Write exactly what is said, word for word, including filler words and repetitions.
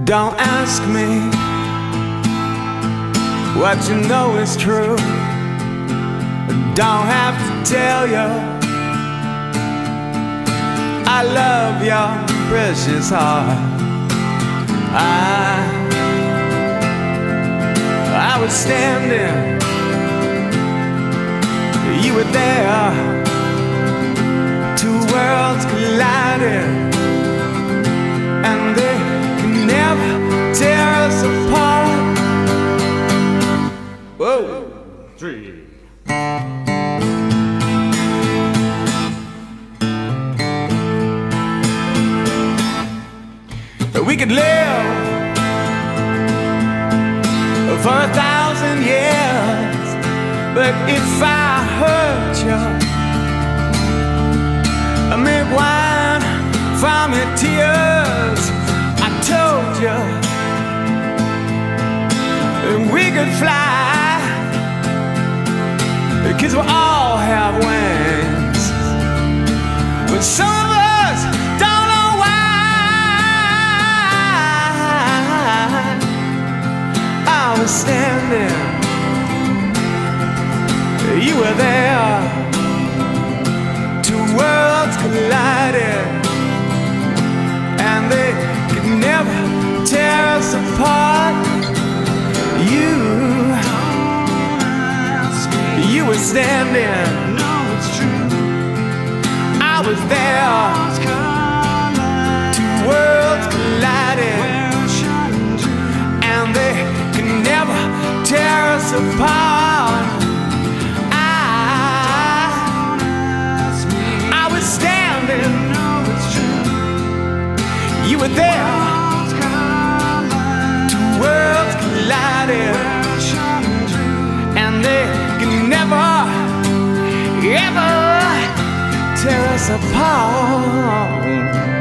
Don't ask me what you know is true. Don't have to tell you I love your precious heart. I, I was standing, you were there. Two worlds collided, and they can never tear us apart. Whoa, three. We could live for a thousand years, but if I hurt you, I make wine from your tears. I told you we could fly, 'cause we all have wings, but some of us don't know why. I was standing, you were there. Two worlds collided, and they could never tear us apart. You, you were standing, I was there. Two worlds collided, and they could never tear us apart. You were there. Two worlds collided, and they can never, ever tear us apart.